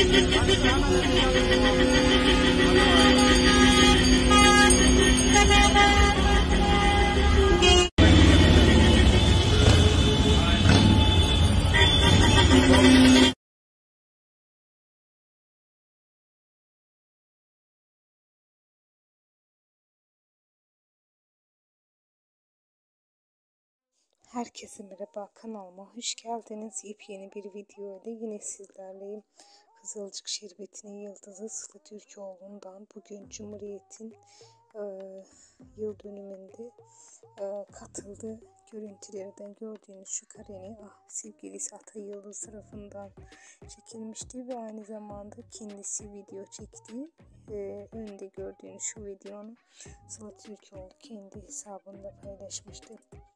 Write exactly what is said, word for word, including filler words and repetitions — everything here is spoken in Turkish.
Herkese merhaba, kanalıma hoş geldiniz. Yepyeni bir video ile yine sizlerleyim. Kızılcık Şerbeti'nin yıldızı Sıla Türkoğlu'ndan bugün Cumhuriyet'in e, yıl dönümünde e, katıldı. Görüntülerden gördüğünüz şu kareni ah, sevgilisi Ata Yıldız tarafından çekilmişti ve aynı zamanda kendisi video çekti. E, önde gördüğünüz şu videonu Sıla Türkoğlu kendi hesabında paylaşmıştı.